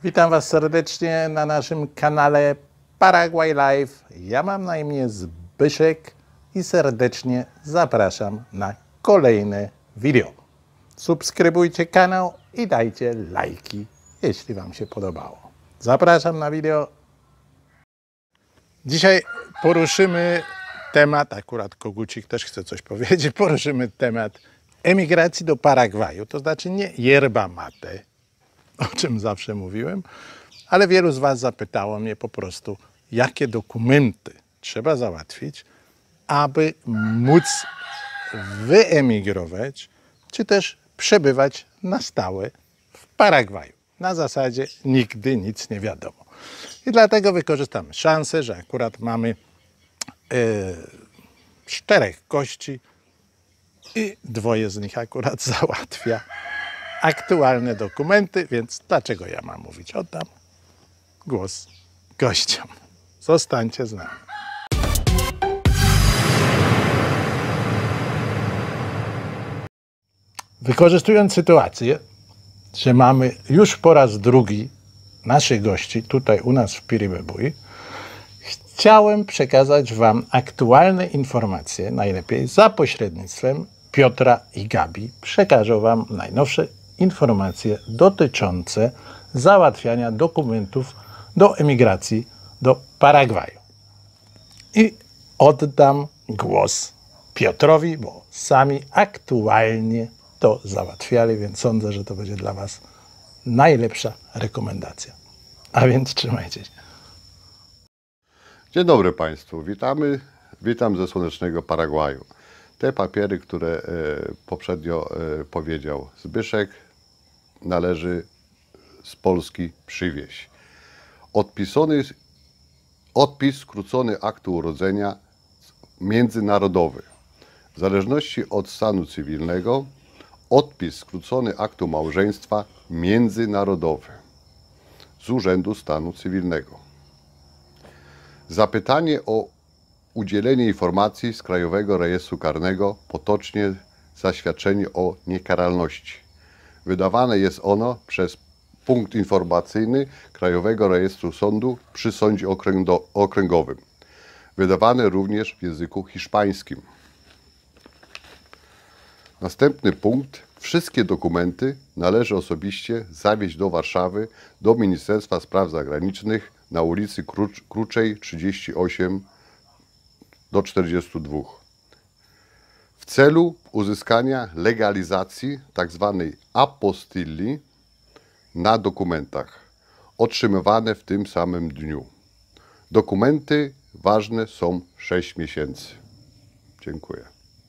Witam Was serdecznie na naszym kanale Paraguay Live. Ja mam na imię Zbyszek i serdecznie zapraszam na kolejne wideo. Subskrybujcie kanał i dajcie lajki, jeśli Wam się podobało. Zapraszam na wideo. Dzisiaj poruszymy temat, akurat Kogucik też chce coś powiedzieć, poruszymy temat emigracji do Paragwaju, to znaczy nie yerba mate, o czym zawsze mówiłem, ale wielu z Was zapytało mnie po prostu, jakie dokumenty trzeba załatwić, aby móc wyemigrować, czy też przebywać na stałe w Paragwaju. Na zasadzie nigdy nic nie wiadomo. I dlatego wykorzystamy szansę, że akurat mamy 4 gości i 2 z nich akurat załatwia aktualne dokumenty, więc dlaczego ja mam mówić? Oddam głos gościom. Zostańcie z nami. Wykorzystując sytuację, że mamy już po raz drugi naszych gości tutaj u nas w Piribebuy, chciałem przekazać Wam aktualne informacje, najlepiej za pośrednictwem Piotra i Gabi. Przekażę Wam najnowsze informacje dotyczące załatwiania dokumentów do emigracji do Paragwaju. I oddam głos Piotrowi, bo sami aktualnie to załatwiali, więc sądzę, że to będzie dla Was najlepsza rekomendacja. A więc trzymajcie się. Dzień dobry Państwu, witam ze słonecznego Paragwaju. Te papiery, które poprzednio powiedział Zbyszek, należy z Polski przywieźć. Odpis skrócony aktu urodzenia międzynarodowy. W zależności od stanu cywilnego, odpis skrócony aktu małżeństwa międzynarodowy z Urzędu Stanu Cywilnego. Zapytanie o udzielenie informacji z Krajowego Rejestru Karnego, potocznie zaświadczenie o niekaralności. Wydawane jest ono przez punkt informacyjny Krajowego Rejestru Sądu przy Sądzie Okręgowym. Wydawane również w języku hiszpańskim. Następny punkt. Wszystkie dokumenty należy osobiście zawieźć do Warszawy, do Ministerstwa Spraw Zagranicznych na ulicy Kruczej 38 do 42. W celu uzyskania legalizacji tzw. apostilli na dokumentach otrzymywane w tym samym dniu. Dokumenty ważne są 6 miesięcy. Dziękuję.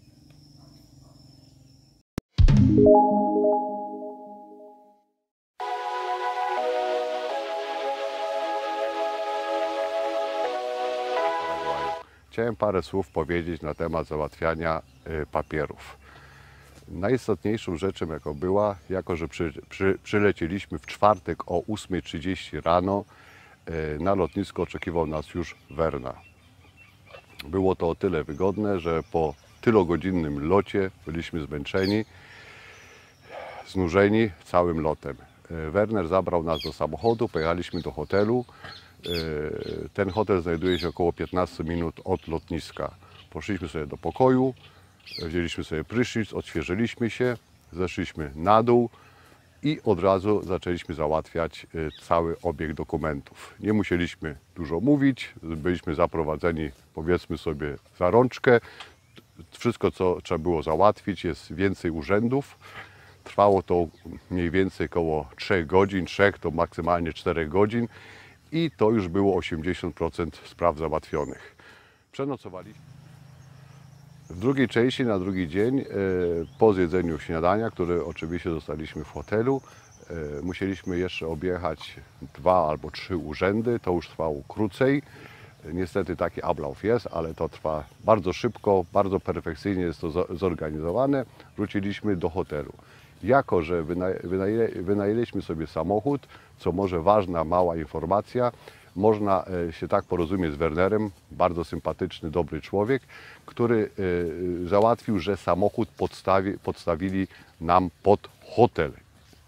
Chciałem parę słów powiedzieć na temat załatwiania papierów. Najistotniejszą rzeczą, jaką była, jako że przylecieliśmy w czwartek o 8:30 rano, na lotnisko oczekiwał nas już Werner. Było to o tyle wygodne, że po tylogodzinnym locie byliśmy zmęczeni, znużeni całym lotem. Werner zabrał nas do samochodu, pojechaliśmy do hotelu. Ten hotel znajduje się około 15 minut od lotniska. Poszliśmy sobie do pokoju, wzięliśmy sobie prysznic, odświeżyliśmy się, zeszliśmy na dół i od razu zaczęliśmy załatwiać cały obieg dokumentów. Nie musieliśmy dużo mówić, byliśmy zaprowadzeni, powiedzmy sobie, za rączkę. Wszystko, co trzeba było załatwić, jest więcej urzędów. Trwało to mniej więcej około 3 godzin, 3 to maksymalnie 4 godzin. I to już było 80% spraw załatwionych. Przenocowaliśmy. W drugiej części, na drugi dzień, po zjedzeniu śniadania, które oczywiście zostaliśmy w hotelu, musieliśmy jeszcze objechać 2 albo 3 urzędy. To już trwało krócej. Niestety taki ablauf jest, ale to trwa bardzo szybko, bardzo perfekcyjnie jest to zorganizowane. Wróciliśmy do hotelu. Jako że wynajęliśmy sobie samochód, co może ważna, mała informacja, można się tak porozumieć z Wernerem, bardzo sympatyczny, dobry człowiek, który załatwił, że samochód podstawili nam pod hotel.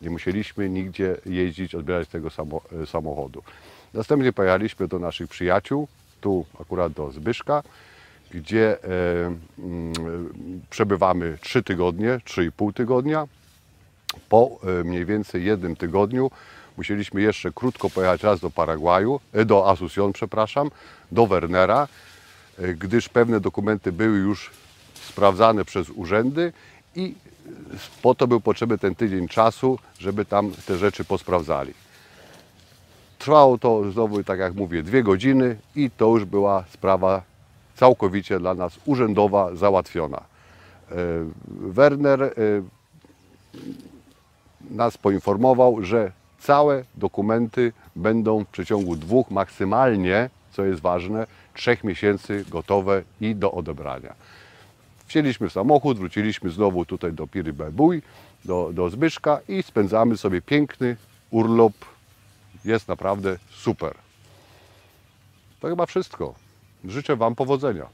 Nie musieliśmy nigdzie jeździć, odbierać tego samochodu. Następnie pojechaliśmy do naszych przyjaciół, tu akurat do Zbyszka, gdzie przebywamy 3 tygodnie, 3,5 tygodnia. Po mniej więcej 1 tygodniu musieliśmy jeszcze krótko pojechać raz do Paragwaju, do Asunción, przepraszam, do Wernera, gdyż pewne dokumenty były już sprawdzane przez urzędy i po to był potrzebny ten tydzień czasu, żeby tam te rzeczy posprawdzali. Trwało to znowu, tak jak mówię, 2 godziny i to już była sprawa całkowicie dla nas urzędowa, załatwiona. Werner nas poinformował, że całe dokumenty będą w przeciągu 2, maksymalnie, co jest ważne, 3 miesięcy gotowe i do odebrania. Wsiedliśmy w samochód, wróciliśmy znowu tutaj do Piri-Bebui, do Zbyszka i spędzamy sobie piękny urlop. Jest naprawdę super. To chyba wszystko. Życzę Wam powodzenia.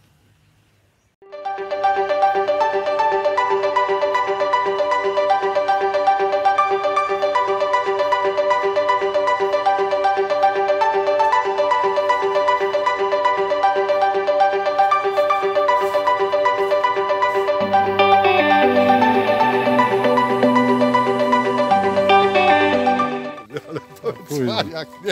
Jak nie?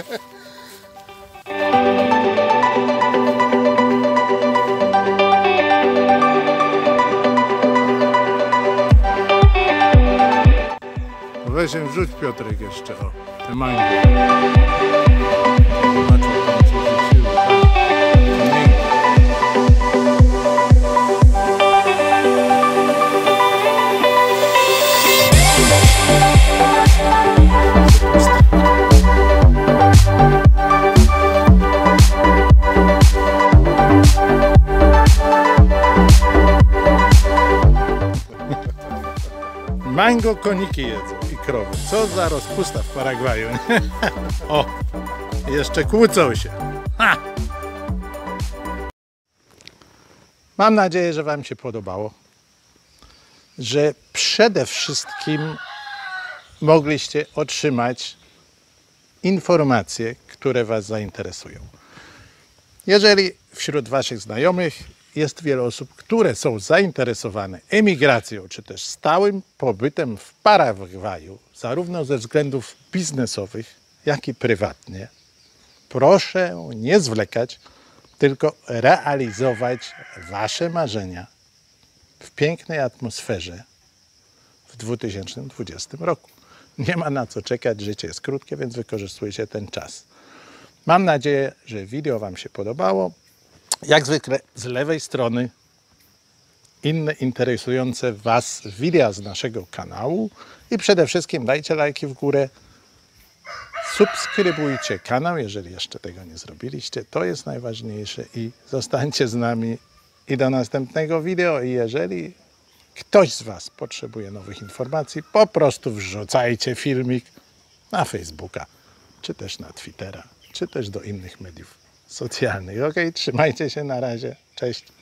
Weź się wrzuć, Piotrek, jeszcze o te mango. Zobaczmy, tam co wrzuciło, tak? Mango koniki jedzą i krowy. Co za rozpusta w Paragwaju. O, jeszcze kłócą się. Ha! Mam nadzieję, że Wam się podobało. Że przede wszystkim mogliście otrzymać informacje, które Was zainteresują. Jeżeli wśród Waszych znajomych jest wiele osób, które są zainteresowane emigracją, czy też stałym pobytem w Paragwaju, zarówno ze względów biznesowych, jak i prywatnie, proszę nie zwlekać, tylko realizować Wasze marzenia w pięknej atmosferze w 2020 roku. Nie ma na co czekać, życie jest krótkie, więc wykorzystujcie ten czas. Mam nadzieję, że wideo Wam się podobało. Jak zwykle z lewej strony inne interesujące Was wideo z naszego kanału i przede wszystkim dajcie lajki w górę, subskrybujcie kanał, jeżeli jeszcze tego nie zrobiliście, to jest najważniejsze i zostańcie z nami i do następnego wideo i jeżeli ktoś z Was potrzebuje nowych informacji, po prostu wrzucajcie filmik na Facebooka, czy też na Twittera, czy też do innych mediów socjalnych. Ok, trzymajcie się, na razie, cześć.